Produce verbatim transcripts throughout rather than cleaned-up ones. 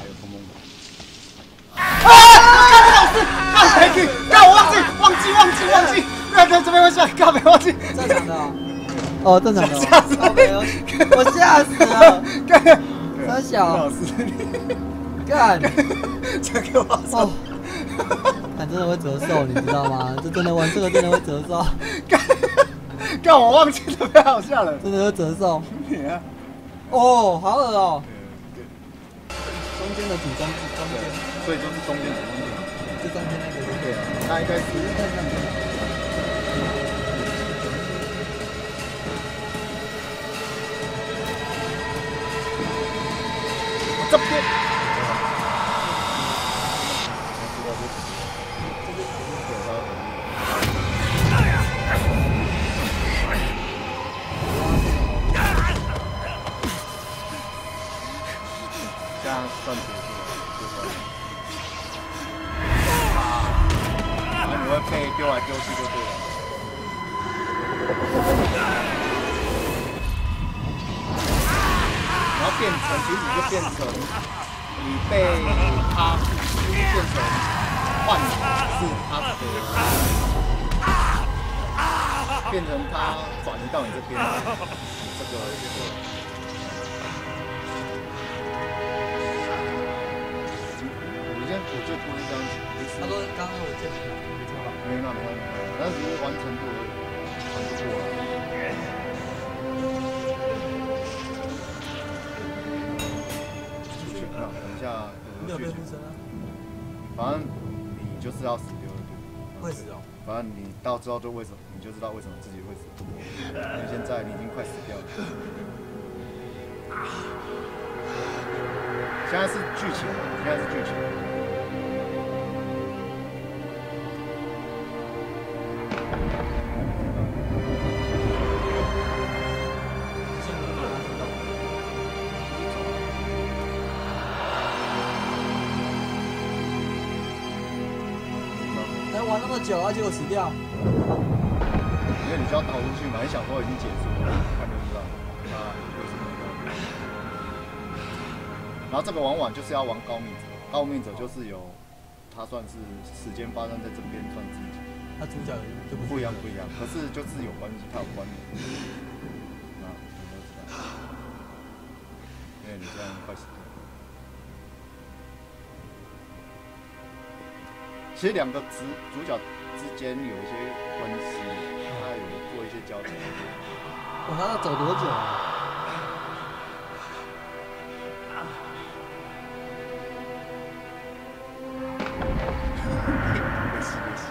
碰碰。啊！老师，啊，没去，干我忘记，忘记，忘记，忘记，那个这边会下，干没忘记。 正常的哦，正常的。 吓死我！我吓死了。 干， 三小。 老师， 干， 这个我操！ 干真的会折寿，你知道吗？这真的玩这个真的会折寿。 干，干我忘记了，太好笑了。 真的会折寿。 你啊！ 哦，好恶哦。中间的主中中间， 所以就是中间主中间， 就中间那个就对啊，那应该是这边。这样算结束了，就算了。然后你会被丢来丢去就对了。然后变成，其实你就变成你被他变成换是他的，变成他转移到你这边，这个这个。我就不是这样子。 他说刚刚我见你了，没错吧？ 没那没那没那，但是完成度很不错了。出去看，等一下没有被附身啊。 反正你就是要死丢了。 会死哦。 反正你到之后就为什么，你就知道为什么自己会死。因为现在你已经快死掉了。现在是剧情，现在是剧情。 能玩那么久，而且我死掉。 因为你就要逃出去嘛，你想说已经结束了，看就知道。啊，有什么？然后这个往往就是要玩高命者，高命者就是有，他算是时间发生在这边算自己。 他主角就不一样不一样，可是就是有关系，他有关联。啊，你都知道。因为你这样快死掉。其实两个主主角之间有一些关系，他有做一些交集。 我还要走多久啊？ 没事没事。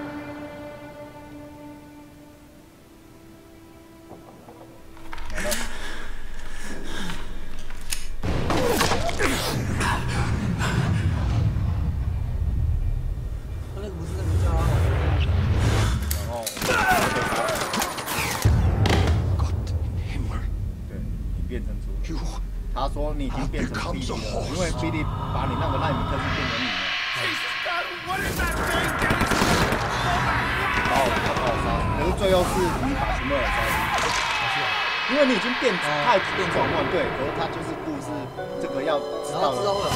来了。 那个不是那个叫啊。 然后。对，你变成猪了。他说你已经变成比利了，因为比利把你那个奈米特斯变成你了。然后他把我杀死，可是最后是你把秦洛尔杀死。因为你已经变太变转换，对，可是他就是故事这个要知道了。 知道会有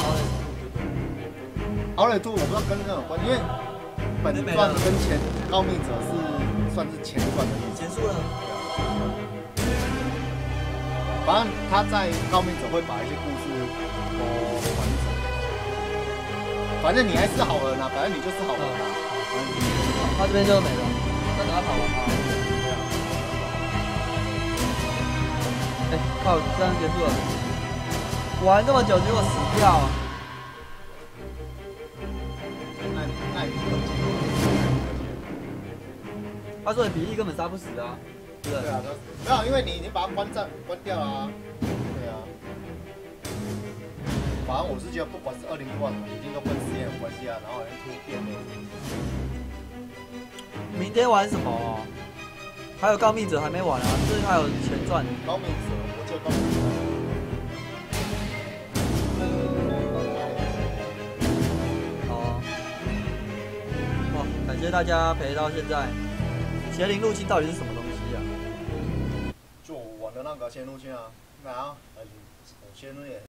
奥雷兔，我不知道跟这有关，因为本传跟前高密者是算是前传的意思。 结束了。 反正他在高密者会把一些故事都完整。反正你还是好人啊，反正你就是好人啊。 他这边就没了，那等他跑完啊。哎，靠，这样结束了。玩这么久，结果死掉。 那那你不他说你比利根本杀不死啊。对啊，没有，因为你已经把它关站关掉了啊。对啊。反正我是觉得，不管是二零一万，一定都跟实验有关系啊，然后好像突变了。 明天玩什么？还有告密者还没玩啊，最近还有前传。 告密者，我记得告密者。 好啊。哇，感谢大家陪到现在。邪灵入侵到底是什么东西啊？ 就我玩的那个仙入侵啊，然后呃，仙入也。